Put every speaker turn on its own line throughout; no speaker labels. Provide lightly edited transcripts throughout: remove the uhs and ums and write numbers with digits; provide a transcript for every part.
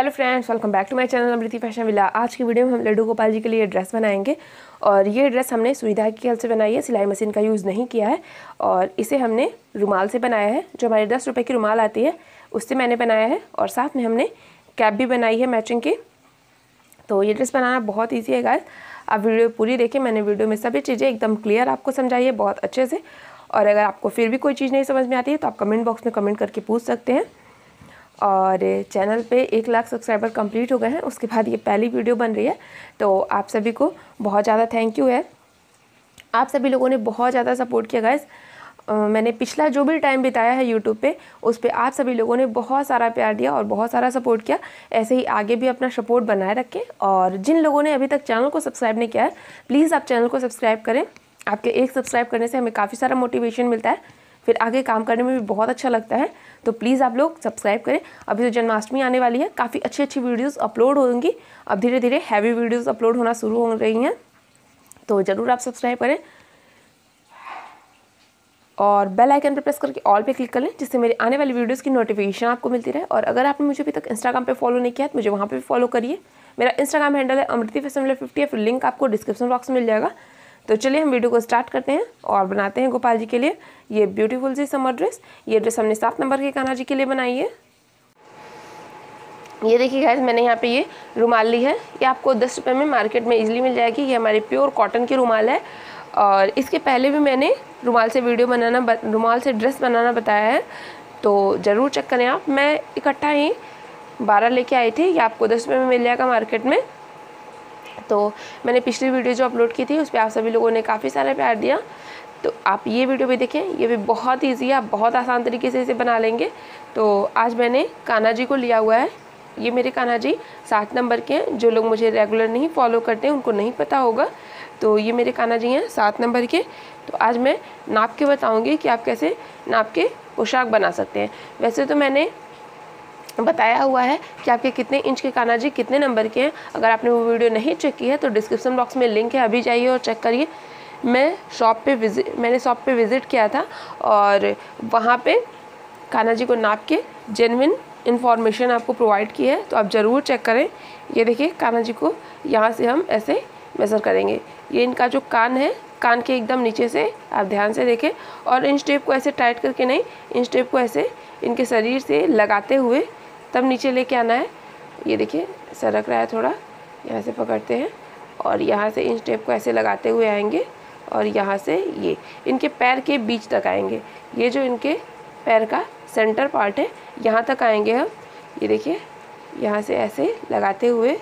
Hello friends, welcome back to my channel Amriti fashion villa. आज की video में हम लड्डू गोपाल जी के लिए ड्रेस बनाएंगे और ये ड्रेस हमने सुई धागे की हेल्प से बनाई है, सिलाई मशीन का यूज़ नहीं किया है। और इसे हमने रुमाल से बनाया है, जो हमारी 10 रुपये की रुमाल आती है उससे मैंने बनाया है। और साथ में हमने कैप भी बनाई है मैचिंग की। तो ये ड्रेस बनाना बहुत ईजी है गाइस, आप वीडियो पूरी देखें। मैंने वीडियो में सभी चीज़ें एकदम क्लियर आपको समझाई है बहुत अच्छे से। और अगर आपको फिर भी कोई चीज़ नहीं समझ में आती है तो आप कमेंट बॉक्स में कमेंट करके पूछ सकते हैं। और चैनल पे 1 लाख सब्सक्राइबर कंप्लीट हो गए हैं, उसके बाद ये पहली वीडियो बन रही है। तो आप सभी को बहुत ज़्यादा थैंक यू है। आप सभी लोगों ने बहुत ज़्यादा सपोर्ट किया गाइस। मैंने पिछला जो भी टाइम बिताया है यूट्यूब पे, उस पर आप सभी लोगों ने बहुत सारा प्यार दिया और बहुत सारा सपोर्ट किया। ऐसे ही आगे भी अपना सपोर्ट बनाए रखें। और जिन लोगों ने अभी तक चैनल को सब्सक्राइब नहीं किया है, प्लीज़ आप चैनल को सब्सक्राइब करें। आपके एक सब्सक्राइब करने से हमें काफ़ी सारा मोटिवेशन मिलता है, फिर आगे काम करने में भी बहुत अच्छा लगता है। तो प्लीज़ आप लोग सब्सक्राइब करें। अभी तो जन्माष्टमी आने वाली है, काफ़ी अच्छी अच्छी वीडियोस अपलोड होंगी। अब धीरे धीरे हैवी वीडियोस अपलोड होना शुरू हो रही हैं, तो ज़रूर आप सब्सक्राइब करें और बेल आइकन पर प्रेस करके ऑल पे क्लिक कर लें, जिससे मेरे आने वाली वीडियोस की नोटिफिकेशन आपको मिलती रहे। और अगर आपने मुझे अभी तक इंस्टाग्राम पे फॉलो नहीं किया तो मुझे वहाँ पे भी फॉलो करिए। मेरा इंस्टाग्राम हैंडल है अमृति फैशन विला 50 है, फिर लिंक आपको डिस्क्रिप्शन बॉक्स में मिल जाएगा। तो चलिए हम वीडियो को स्टार्ट करते हैं और बनाते हैं गोपाल जी के लिए ये ब्यूटीफुल सी समर ड्रेस। ये ड्रेस हमने 7 नंबर के कान्हा जी के लिए बनाई है। ये देखिए गाइस, मैंने यहाँ पे ये रुमाल ली है। ये आपको 10 रुपये में मार्केट में इजीली मिल जाएगी। ये हमारी प्योर कॉटन की रुमाल है। और इसके पहले भी मैंने रुमाल से रुमाल से ड्रेस बनाना बताया है, तो ज़रूर चेक करें आप। मैं इकट्ठा ही 12 लेके आई थी। ये आपको 10 रुपये में मिल जाएगा मार्केट में। तो मैंने पिछली वीडियो जो अपलोड की थी उस पर आप सभी लोगों ने काफ़ी सारा प्यार दिया, तो आप ये वीडियो भी देखें। ये भी बहुत ईजी है, आप बहुत आसान तरीके से इसे बना लेंगे। तो आज मैंने कान्हा जी को लिया हुआ है। ये मेरे कान्हा जी 7 नंबर के हैं। जो लोग मुझे रेगुलर नहीं फॉलो करते हैं उनको नहीं पता होगा, तो ये मेरे कान्हा जी हैं 7 नंबर के। तो आज मैं नाप के बताऊँगी कि आप कैसे नाप के पोशाक बना सकते हैं। वैसे तो मैंने बताया हुआ है कि आपके कितने इंच के कान्हा जी कितने नंबर के हैं। अगर आपने वो वीडियो नहीं चेक की है तो डिस्क्रिप्शन बॉक्स में लिंक है, अभी जाइए और चेक करिए। मैंने शॉप पे विज़िट किया था और वहाँ पे कान्हा जी को नाप के जेन्युइन इन्फॉर्मेशन आपको प्रोवाइड की है, तो आप ज़रूर चेक करें। ये देखिए, कान्हा जी को यहाँ से हम ऐसे मेज़र करेंगे। ये इनका जो कान है, कान के एकदम नीचे से आप ध्यान से देखें। और इंच टेप को ऐसे टाइट करके नहीं, इंच टेप को ऐसे इनके शरीर से लगाते हुए तब नीचे लेके आना है। ये देखिए सरक रहा है थोड़ा, यहाँ से पकड़ते हैं और यहाँ से इंच टेप को ऐसे लगाते हुए आएंगे और यहाँ से ये इनके पैर के बीच तक आएंगे। ये जो इनके पैर का सेंटर पार्ट है, यहाँ तक आएंगे हम। ये देखिए, यहाँ से ऐसे लगाते हुए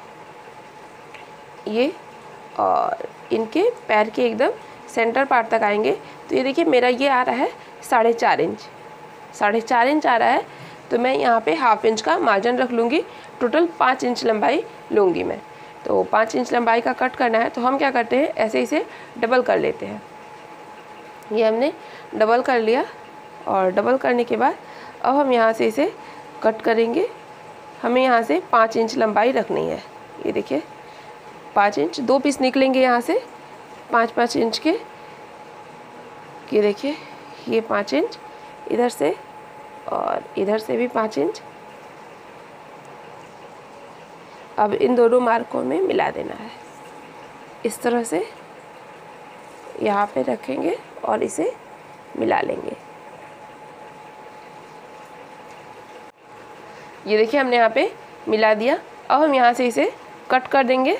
ये और इनके पैर के एकदम सेंटर पार्ट तक आएंगे। तो ये देखिए, मेरा ये आ रहा है 4.5 इंच, 4.5 इंच आ रहा है। तो मैं यहाँ पे ½ इंच का मार्जिन रख लूँगी। टोटल 5 इंच लंबाई लूँगी मैं। तो 5 इंच लंबाई का कट करना है, तो हम क्या करते हैं, ऐसे इसे डबल कर लेते हैं। ये हमने डबल कर लिया और डबल करने के बाद अब हम यहाँ से इसे कट करेंगे। हमें यहाँ से 5 इंच लंबाई रखनी है। ये देखिए 5 इंच, 2 पीस निकलेंगे यहाँ से 5-5 इंच के। ये देखिए, ये 5 इंच इधर से और इधर से भी 5 इंच। अब इन दोनों मार्कों में मिला देना है। इस तरह से यहाँ पे रखेंगे और इसे मिला लेंगे। ये देखिए, हमने यहाँ पे मिला दिया। अब हम यहाँ से इसे कट कर देंगे।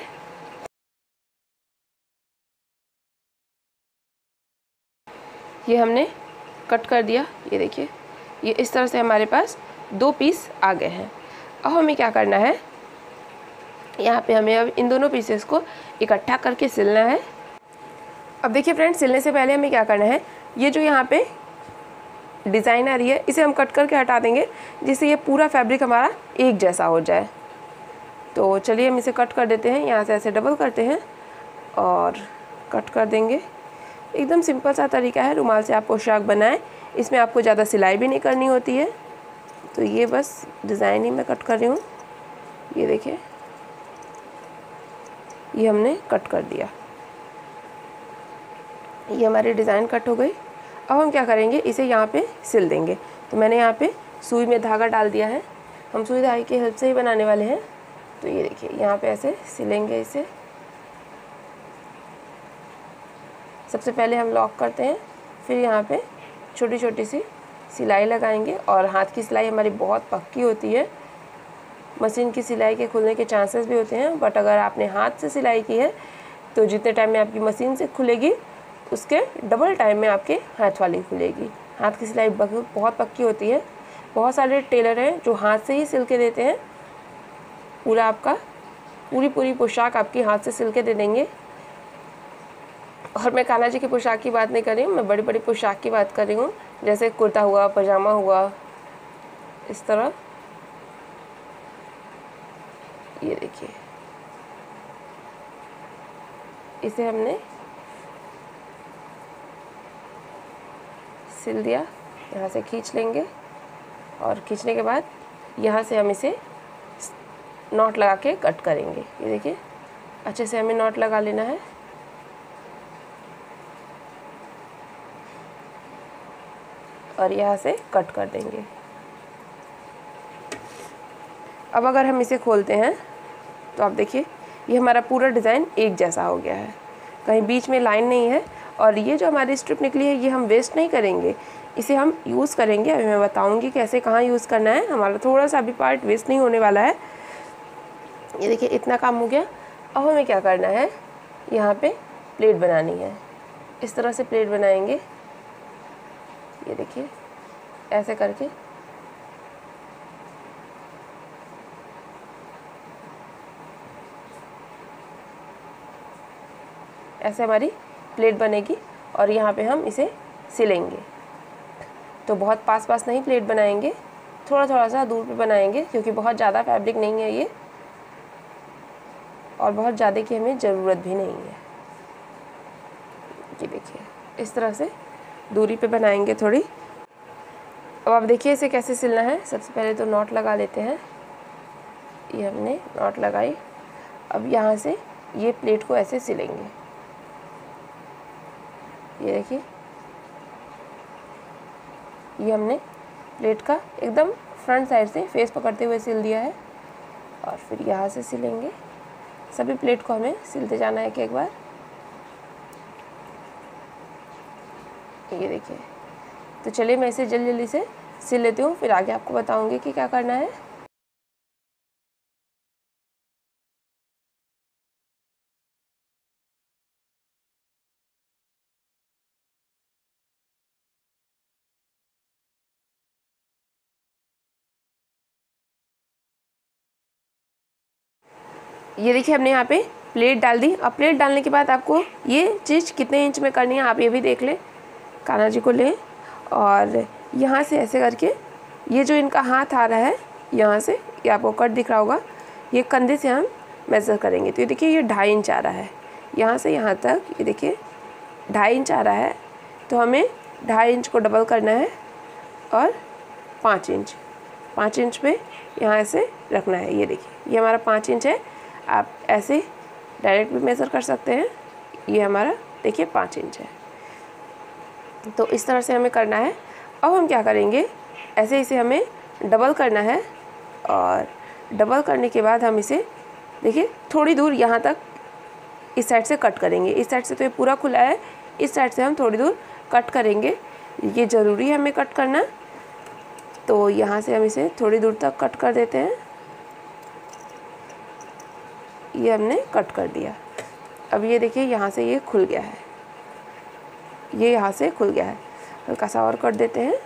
ये हमने कट कर दिया। ये देखिए, ये इस तरह से हमारे पास 2 पीस आ गए हैं। अब हमें क्या करना है, यहाँ पे हमें अब इन दोनों पीसेस को इकट्ठा करके सिलना है। अब देखिए फ्रेंड्स, सिलने से पहले हमें क्या करना है, ये जो यहाँ पे डिज़ाइन आ रही है इसे हम कट करके हटा देंगे, जिससे ये पूरा फैब्रिक हमारा एक जैसा हो जाए। तो चलिए हम इसे कट कर देते हैं। यहाँ से ऐसे डबल करते हैं और कट कर देंगे। एकदम सिंपल सा तरीका है, रुमाल से आप पोशाक बनाएं। इसमें आपको ज़्यादा सिलाई भी नहीं करनी होती है। तो ये बस डिज़ाइन ही मैं कट कर रही हूँ। ये देखिए, ये हमने कट कर दिया। ये हमारी डिज़ाइन कट हो गई। अब हम क्या करेंगे, इसे यहाँ पे सिल देंगे। तो मैंने यहाँ पे सुई में धागा डाल दिया है। हम सुई धागे की हेल्प से ही बनाने वाले हैं। तो ये देखिए यहाँ पे ऐसे सिलेंगे इसे। सबसे पहले हम लॉक करते हैं, फिर यहाँ पे छोटी छोटी सी सिलाई लगाएंगे। और हाथ की सिलाई हमारी बहुत पक्की होती है, मशीन की सिलाई के खुलने के चांसेस भी होते हैं, बट अगर आपने हाथ से सिलाई की है तो जितने टाइम में आपकी मशीन से खुलेगी उसके डबल टाइम में आपके हाथ वाली खुलेगी। हाथ की सिलाई बहुत पक्की होती है। बहुत सारे टेलर हैं जो हाथ से ही सिल के देते हैं, पूरा आपका पूरी पोशाक आपकी हाथ से सिल के दे देंगे। और मैं कान्हा जी की पोशाक की बात नहीं कर रही हूँ, मैं बड़ी बड़ी पोशाक की बात कर रही हूँ, जैसे कुर्ता हुआ, पजामा हुआ, इस तरह। ये देखिए इसे हमने सिल दिया, यहाँ से खींच लेंगे और खींचने के बाद यहाँ से हम इसे नॉट लगा के कट करेंगे। ये देखिए अच्छे से हमें नॉट लगा लेना है। और यहाँ से कट कर देंगे। अब अगर हम इसे खोलते हैं तो आप देखिए ये हमारा पूरा डिज़ाइन एक जैसा हो गया है, कहीं बीच में लाइन नहीं है। और ये जो हमारी स्ट्रिप निकली है ये हम वेस्ट नहीं करेंगे, इसे हम यूज़ करेंगे। अभी मैं बताऊंगी कैसे कहाँ यूज़ करना है। हमारा थोड़ा सा भी पार्ट वेस्ट नहीं होने वाला है। ये देखिए इतना काम हो गया। अब हमें क्या करना है, यहाँ पे प्लेट बनानी है। इस तरह से प्लेट बनाएंगे। ये देखिए ऐसे करके ऐसे हमारी प्लेट बनेगी और यहाँ पे हम इसे सिलेंगे। तो बहुत पास नहीं प्लेट बनाएंगे, थोड़ा सा दूर पे बनाएंगे, क्योंकि बहुत ज़्यादा फैब्रिक नहीं है ये और बहुत ज़्यादा की हमें ज़रूरत भी नहीं है। ये देखिए इस तरह से दूरी पे बनाएंगे थोड़ी। अब आप देखिए इसे कैसे सिलना है। सबसे पहले तो नॉट लगा लेते हैं। ये हमने नॉट लगाई। अब यहाँ से ये प्लेट को ऐसे सिलेंगे। ये देखिए ये हमने प्लेट का एकदम फ्रंट साइड से फेस पकड़ते हुए सिल दिया है। और फिर यहाँ से सिलेंगे। सभी प्लेट को हमें सिलते जाना है एक बार। ये देखिए, तो चलिए मैं इसे जल्दी से सिल लेती हूँ, फिर आगे आपको बताऊँगी कि क्या करना है। ये देखिए हमने यहाँ पे प्लेट डाल दी। अब प्लेट डालने के बाद आपको ये चीज़ कितने इंच में करनी है आप ये भी देख लें। कान्हा जी को लें और यहाँ से ऐसे करके ये जो इनका हाथ आ रहा है यहाँ से, ये आपको कट दिख रहा होगा, ये कंधे से हम मेज़र करेंगे। तो ये देखिए ये 2.5 इंच आ रहा है यहाँ से यहाँ तक। ये देखिए 2.5 इंच आ रहा है, तो हमें 2.5 इंच को डबल करना है और 5 इंच पे यहाँ से रखना है। ये देखिए ये हमारा 5 इंच है। आप ऐसे डायरेक्ट भी मेज़र कर सकते हैं। ये हमारा देखिए 5 इंच है। तो इस तरह से हमें करना है। अब हम क्या करेंगे, ऐसे इसे हमें डबल करना है और डबल करने के बाद हम इसे देखिए थोड़ी दूर यहाँ तक इस साइड से कट करेंगे। इस साइड से तो ये पूरा खुला है, इस साइड से हम थोड़ी दूर कट करेंगे। ये ज़रूरी है हमें कट करना। तो यहाँ से हम इसे थोड़ी दूर तक कट कर देते हैं। ये हमने कट कर दिया। अब ये देखिए यहाँ से ये खुल गया है, ये यहाँ से खुल गया है। हल्का सा और कट देते हैं,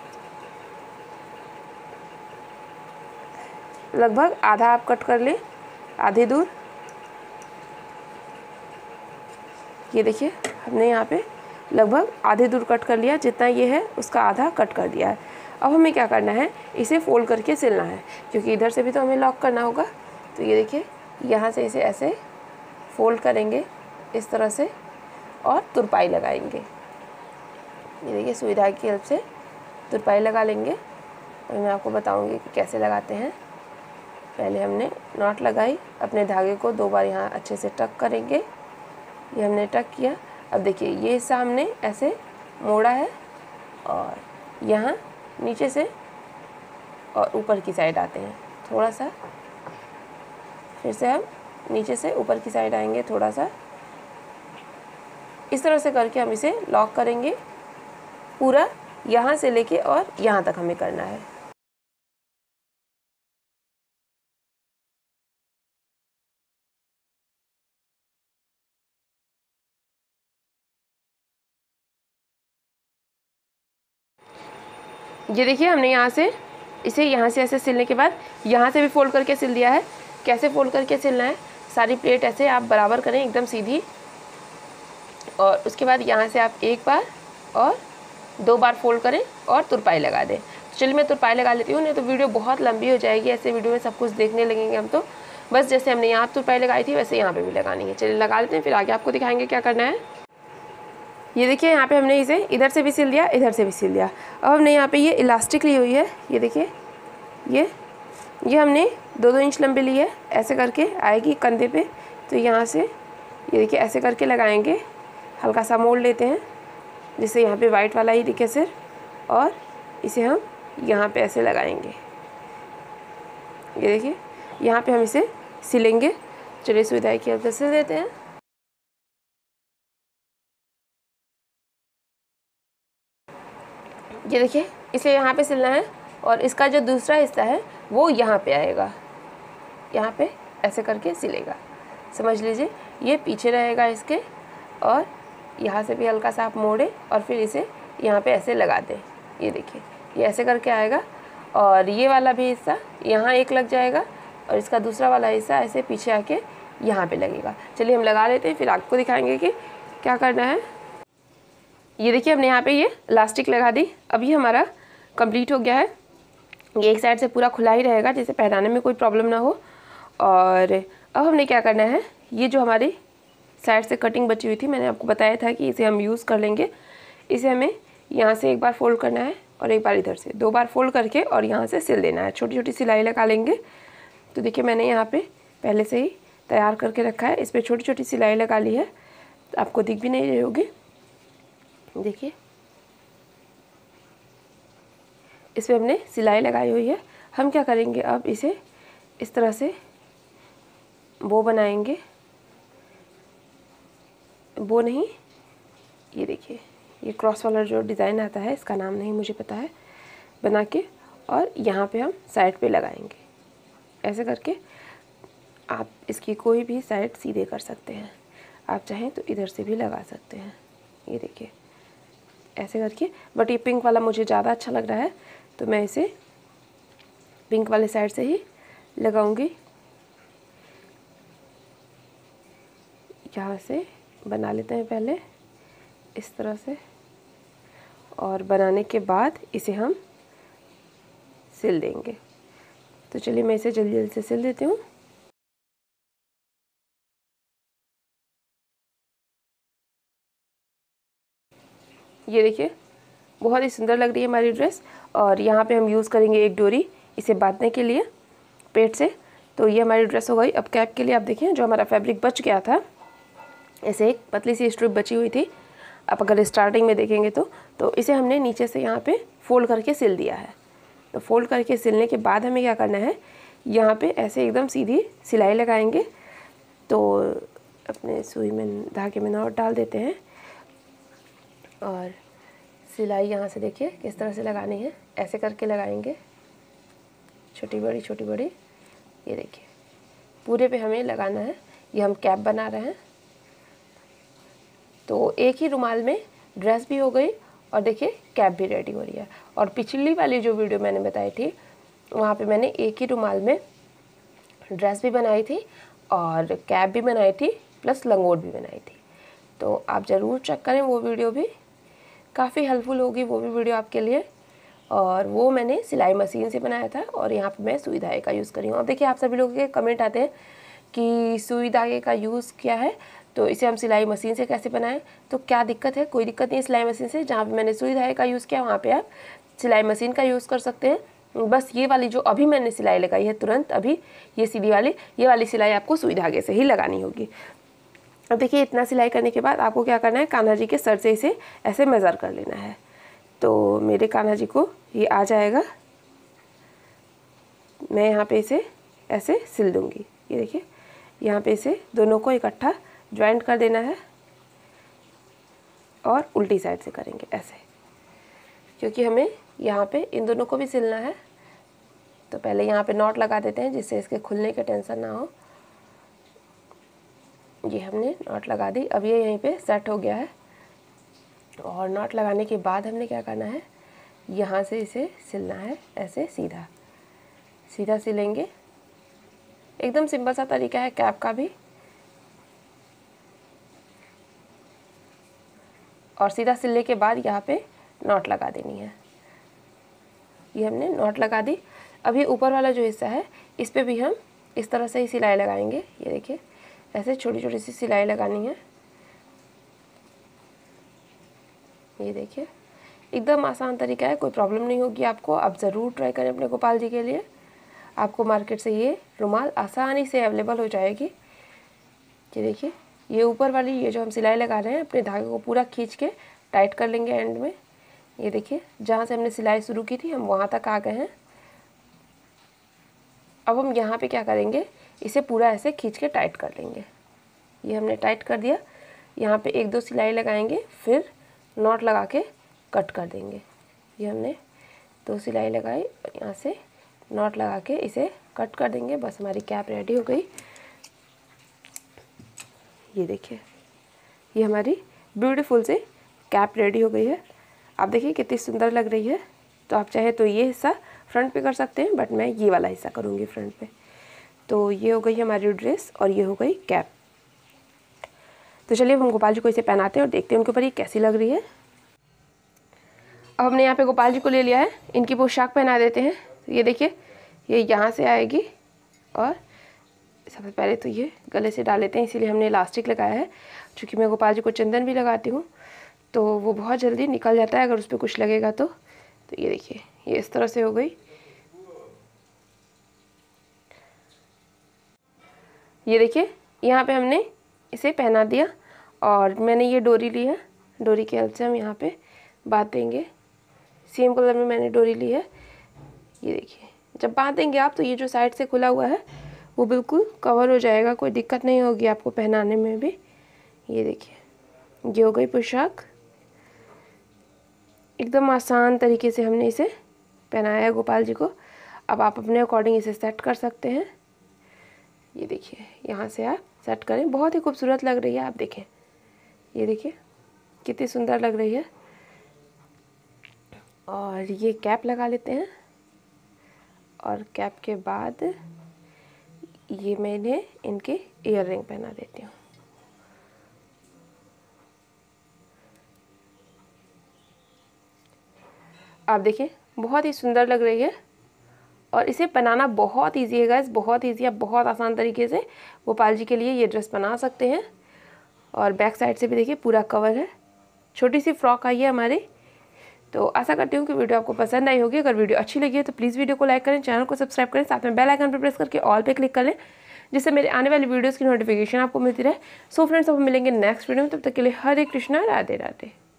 लगभग आधा आप कट कर लें, आधी दूर। ये देखिए हमने यहाँ पे लगभग आधी दूर कट कर लिया, जितना ये है उसका आधा कट कर दिया है। अब हमें क्या करना है, इसे फोल्ड करके सिलना है, क्योंकि इधर से भी तो हमें लॉक करना होगा। तो ये देखिए यहाँ से इसे ऐसे फोल्ड करेंगे इस तरह से और तुरपाई लगाएंगे। ये देखिए सुई धागे की हेल्प से तुरपाई लगा लेंगे। और मैं आपको बताऊंगी कि कैसे लगाते हैं। पहले हमने नॉट लगाई, अपने धागे को 2 बार यहाँ अच्छे से टक करेंगे। ये हमने टक किया। अब देखिए ये हिस्सा हमने ऐसे मोड़ा है और यहाँ नीचे से और ऊपर की साइड आते हैं, थोड़ा सा, फिर से हम नीचे से ऊपर की साइड आएंगे थोड़ा सा। इस तरह से करके हम इसे लॉक करेंगे पूरा, यहाँ से लेके और यहाँ तक हमें करना है। ये देखिए हमने यहाँ से इसे यहाँ से ऐसे सिलने के बाद यहाँ से भी फोल्ड करके सिल दिया है। कैसे फोल्ड करके सिलना है, सारी प्लेट ऐसे आप बराबर करें एकदम सीधी, और उसके बाद यहाँ से आप एक बार और 2 बार फोल्ड करें और तुरपाई लगा दें। चलिए मैं तुरपाई लगा लेती हूँ, नहीं तो वीडियो बहुत लंबी हो जाएगी, ऐसे वीडियो में सब कुछ देखने लगेंगे हम। तो बस जैसे हमने यहाँ तुरपाई लगाई थी वैसे यहाँ पे भी लगानी है। चलिए लगा लेते हैं, फिर आगे आपको दिखाएंगे क्या करना है। ये देखिए यहाँ पे हमने इसे इधर से भी सिल दिया, इधर से भी सिल दिया। अब हमने यहाँ पे ये इलास्टिक ली हुई है, ये देखिए ये हमने 2-2 इंच लंबी ली है। ऐसे करके आएगी कंधे पे, तो यहाँ से ये देखिए ऐसे करके लगाएंगे। हल्का सा मोड़ लेते हैं जिससे यहाँ पे वाइट वाला ही दिखे सिर, और इसे हम यहाँ पे ऐसे लगाएंगे। ये देखिए यहाँ पे हम इसे सिलेंगे। चलिए सुई की मदद से सिल देते हैं। ये देखिए इसे यहाँ पे सिलना है, और इसका जो दूसरा हिस्सा है वो यहाँ पे आएगा, यहाँ पे ऐसे करके सिलेगा। समझ लीजिए ये पीछे रहेगा इसके, और यहाँ से भी हल्का सा आप मोड़े और फिर इसे यहाँ पे ऐसे लगा दें। ये देखिए ये ऐसे करके आएगा, और ये वाला भी हिस्सा यहाँ एक लग जाएगा, और इसका दूसरा वाला हिस्सा ऐसे पीछे आके यहाँ पे लगेगा। चलिए हम लगा लेते हैं, फिर आपको दिखाएंगे कि क्या करना है। ये देखिए हमने यहाँ पे ये इलास्टिक लगा दी। अब ये हमारा कंप्लीट हो गया है। ये एक साइड से पूरा खुला ही रहेगा, जैसे पहनाने में कोई प्रॉब्लम ना हो। और अब हमने क्या करना है, ये जो हमारी साइड से कटिंग बची हुई थी, मैंने आपको बताया था कि इसे हम यूज़ कर लेंगे। इसे हमें यहाँ से एक बार फोल्ड करना है और एक बार इधर से 2 बार फोल्ड करके और यहाँ से सिल देना है। छोटी छोटी सिलाई लगा लेंगे। तो देखिए मैंने यहाँ पे पहले से ही तैयार करके रखा है, इस पर छोटी छोटी सिलाई लगा ली है, तो आपको दिख भी नहीं रही होगी। देखिए इस पर हमने सिलाई लगाई हुई है। हम क्या करेंगे, अब इसे इस तरह से बो बनाएंगे। बो नहीं, ये देखिए ये क्रॉस वाला जो डिज़ाइन आता है, इसका नाम नहीं मुझे पता है, बना के और यहाँ पे हम साइड पे लगाएंगे। ऐसे करके आप इसकी कोई भी साइड सीधे कर सकते हैं। आप चाहें तो इधर से भी लगा सकते हैं। ये देखिए ऐसे करके, बट ये पिंक वाला मुझे ज़्यादा अच्छा लग रहा है, तो मैं इसे पिंक वाले साइड से ही लगाऊंगी। यहाँ से बना लेते हैं पहले इस तरह से, और बनाने के बाद इसे हम सिल देंगे। तो चलिए मैं इसे जल्दी जल्दी से सिल देती हूँ। ये देखिए बहुत ही सुंदर लग रही है हमारी ड्रेस, और यहाँ पे हम यूज़ करेंगे एक डोरी इसे बांधने के लिए पेट से। तो ये हमारी ड्रेस हो गई। अब कैप के लिए आप देखें, जो हमारा फैब्रिक बच गया था, ऐसे एक पतली सी स्ट्रिप बची हुई थी, आप अगर स्टार्टिंग में देखेंगे तो इसे हमने नीचे से यहाँ पे फोल्ड करके सिल दिया है। तो फोल्ड करके सिलने के बाद हमें क्या करना है, यहाँ पे ऐसे एकदम सीधी सिलाई लगाएंगे। तो अपने सुई में धागे में नॉट डाल देते हैं, और सिलाई यहाँ से देखिए किस तरह से लगानी है, ऐसे करके लगाएंगे, छोटी बड़ी छोटी बड़ी। ये देखिए पूरे पे हमें लगाना है। ये हम कैप बना रहे हैं। तो एक ही रुमाल में ड्रेस भी हो गई, और देखिए कैप भी रेडी हो रही है। और पिछली वाली जो वीडियो मैंने बताई थी, वहाँ पे मैंने एक ही रुमाल में ड्रेस भी बनाई थी और कैप भी बनाई थी, प्लस लंगोट भी बनाई थी। तो आप ज़रूर चेक करें, वो वीडियो भी काफ़ी हेल्पफुल होगी, वो भी वीडियो आपके लिए। और वो मैंने सिलाई मशीन से बनाया था, और यहाँ पे मैं सुई धागे का यूज़ करी हूँ। अब देखिए आप सभी लोगों के कमेंट आते हैं कि सुई धागे का यूज़ क्या है, तो इसे हम सिलाई मशीन से कैसे बनाएं। तो क्या दिक्कत है, कोई दिक्कत नहीं है सिलाई मशीन से। जहाँ पे मैंने सुई धागे का यूज़ किया, वहाँ पे आप सिलाई मशीन का यूज़ कर सकते हैं। बस ये वाली जो अभी मैंने सिलाई लगाई है तुरंत अभी, ये सीधी वाली, ये वाली सिलाई आपको सुई धागे से ही लगानी होगी। अब देखिए इतना सिलाई करने के बाद आपको क्या करना है, कान्हा जी के सर से इसे ऐसे मेज़र कर लेना है। तो मेरे कान्हा जी को ये आ जाएगा, मैं यहाँ पे इसे ऐसे सिल दूँगी। ये देखिए, यहाँ पे इसे दोनों को इकट्ठा ज्वाइंट कर देना है और उल्टी साइड से करेंगे ऐसे, क्योंकि हमें यहाँ पे इन दोनों को भी सिलना है। तो पहले यहाँ पे नॉट लगा देते हैं जिससे इसके खुलने की टेंशन ना हो। ये हमने नॉट लगा दी। अब ये यहीं पे सेट हो गया है। और नॉट लगाने के बाद हमने क्या करना है, यहाँ से इसे सिलना है ऐसे सीधा सीधा सिलेंगे। एकदम सिंपल सा तरीका है कैप का भी। और सीधा सिलने के बाद यहाँ पे नॉट लगा देनी है। ये हमने नॉट लगा दी। अब ये ऊपर वाला जो हिस्सा है इस पे भी हम इस तरह से ही सिलाई लगाएंगे। ये देखिए, ऐसे छोटी छोटी सी सिलाई लगानी है। ये देखिए, एकदम आसान तरीका है, कोई प्रॉब्लम नहीं होगी आपको। आप ज़रूर ट्राई करें अपने गोपाल जी के लिए। आपको मार्केट से ये रुमाल आसानी से अवेलेबल हो जाएगी। ये देखिए, ये ऊपर वाली ये जो हम सिलाई लगा रहे हैं, अपने धागे को पूरा खींच के टाइट कर लेंगे एंड में। ये देखिए, जहाँ से हमने सिलाई शुरू की थी हम वहाँ तक आ गए हैं। अब हम यहाँ पे क्या करेंगे, इसे पूरा ऐसे खींच के टाइट कर लेंगे। ये हमने टाइट कर दिया। यहाँ पे 1-2 सिलाई लगाएंगे, फिर नॉट लगा के कट कर देंगे। ये हमने 2 सिलाई लगाई और यहाँ से नॉट लगा के इसे कट कर देंगे। बस हमारी कैप रेडी हो गई। ये देखिए, ये हमारी ब्यूटीफुल से कैप रेडी हो गई है। आप देखिए कितनी सुंदर लग रही है। तो आप चाहे तो ये हिस्सा फ्रंट पे कर सकते हैं, बट मैं ये वाला हिस्सा करूँगी फ्रंट पे। तो ये हो गई हमारी ड्रेस और ये हो गई कैप। तो चलिए हम गोपाल जी को इसे पहनाते हैं और देखते हैं उनके ऊपर ये कैसी लग रही है। अब हमने यहाँ पे गोपाल जी को ले लिया है, इनकी पोशाक पहना देते हैं। तो ये देखिए, ये यहाँ से आएगी और सबसे पहले तो ये गले से डाल लेते हैं, इसीलिए हमने इलास्टिक लगाया है। क्योंकि मैं गोपाल जी को चंदन भी लगाती हूँ तो वो बहुत जल्दी निकल जाता है अगर उस पर कुछ लगेगा तो। ये देखिए, ये इस तरह से हो गई। ये देखिए, यहाँ पे हमने इसे पहना दिया और मैंने ये डोरी ली है। डोरी की हेल्प से हम यहाँ पे बांध देंगे। सेम कलर में मैंने डोरी ली है। ये देखिए, जब बांध देंगे आप तो ये जो साइड से खुला हुआ है वो बिल्कुल कवर हो जाएगा, कोई दिक्कत नहीं होगी आपको पहनाने में भी। ये देखिए, ये हो गई पोशाक। एकदम आसान तरीके से हमने इसे पहनाया है गोपाल जी को। अब आप अपने अकॉर्डिंग इसे सेट कर सकते हैं। ये देखिए, यहाँ से आप सेट करें, बहुत ही खूबसूरत लग रही है। आप देखें, ये देखिए कितनी सुंदर लग रही है। और ये कैप लगा लेते हैं और कैप के बाद ये मैंने इनके ईयर रिंग पहना देती हूँ। आप देखिए, बहुत ही सुंदर लग रही है और इसे बनाना बहुत ईजी है गाइस, बहुत ईजी। आप बहुत आसान तरीके से गोपाल जी के लिए ये ड्रेस बना सकते हैं। और बैक साइड से भी देखिए पूरा कवर है। छोटी सी फ्रॉक आई है हमारी। तो आशा करती हूँ कि वीडियो आपको पसंद आई होगी। अगर वीडियो अच्छी लगी है तो प्लीज़ वीडियो को लाइक करें, चैनल को सब्सक्राइब करें, साथ में बेल आइकन पर प्रेस करके ऑल पे क्लिक कर लें, जिससे मेरे आने वाली वीडियोज़ की नोटिफिकेशन आपको मिलती रहे। सो फ्रेंड्स, अब मिलेंगे नेक्स्ट वीडियो में। तब तक के लिए हरे कृष्णा, राधे राधे।